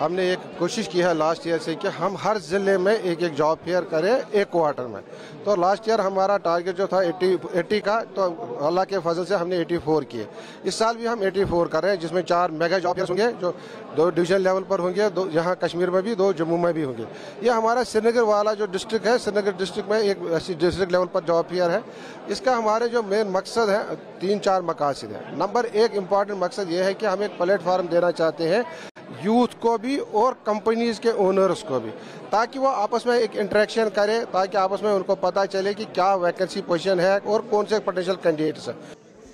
हमने एक कोशिश की है लास्ट ईयर से कि हम हर ज़िले में एक एक जॉब फेयर करें एक क्वार्टर में। तो लास्ट ईयर हमारा टारगेट जो था 80 का, तो अल्लाह के फजल से हमने 84 किए। इस साल भी हम 84 कर रहे हैं, जिसमें 4 मेगा जॉब फेयर होंगे जो 2 डिवीजन लेवल पर होंगे, 2 यहाँ कश्मीर में भी, 2 जम्मू में भी होंगे। ये हमारा श्रीनगर वाला जो डिस्ट्रिक्ट है, श्रीनगर डिस्ट्रिक्ट में एक ऐसी डिस्ट्रिक्ट लेवल पर जॉब फेयर है। इसका हमारे जो मेन मकसद है 3-4 मकासद है। नंबर 1 इम्पॉर्टेंट मकसद ये है कि हम एक प्लेटफार्म देना चाहते हैं यूथ को भी और कंपनीज के ओनर्स को भी, ताकि वो आपस में एक इंटरेक्शन करें, ताकि आपस में उनको पता चले कि क्या वैकेंसी पोजीशन है और कौन से पोटेंशियल कैंडिडेट्स हैं।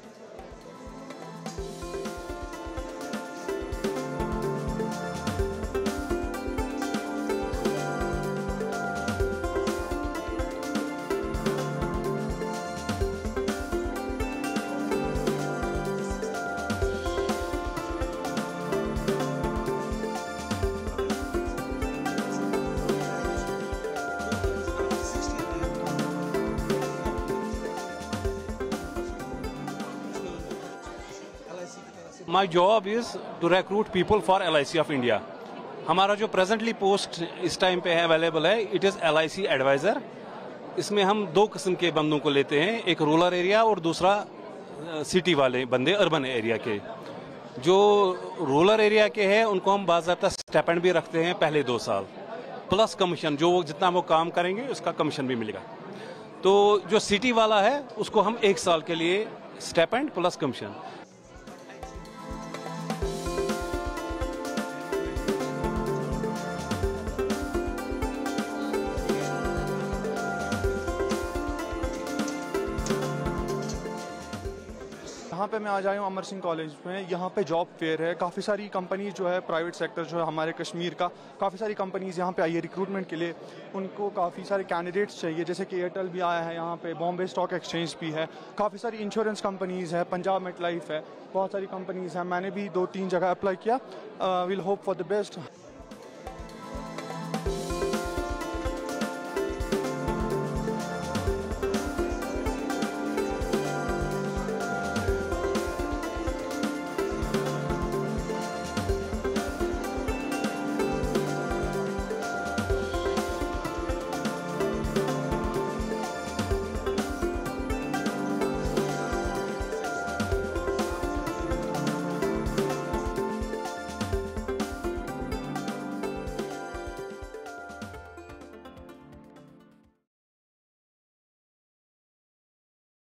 My job is to recruit people for LIC of India. हमारा जो प्रेजेंटली पोस्ट इस टाइम पे है अवेलेबल है, इट इज़ LIC एडवाइज़र। इसमें हम 2 किस्म के बंदों को लेते हैं, एक रूरल एरिया और दूसरा सिटी वाले बंदे, अर्बन एरिया के। जो रूरल एरिया के हैं उनको हम बाज़ाब्ता स्टेपेंड भी रखते हैं पहले 2 साल, प्लस कमीशन, जो जितना वो काम करेंगे उसका कमीशन भी मिलेगा। तो जो सिटी वाला है उसको हम 1 साल के लिए स्टेपेंड प्लस कमीशन। यहाँ पे मैं आ जाया हूँ अमर सिंह कॉलेज में। यहाँ पे जॉब फेयर है, काफ़ी सारी कंपनी जो है, प्राइवेट सेक्टर जो है हमारे कश्मीर का, काफ़ी सारी कंपनीज यहाँ पे आई है रिक्रूटमेंट के लिए। उनको काफ़ी सारे कैंडिडेट्स चाहिए, जैसे कि एयरटेल भी आया है यहाँ पे, बॉम्बे स्टॉक एक्सचेंज भी है, काफ़ी सारी इंश्योरेंस कंपनीज है, पंजाब मेट लाइफ है, बहुत सारी कंपनीज हैं। मैंने भी 2-3 जगह अप्लाई किया। Will hope for the best.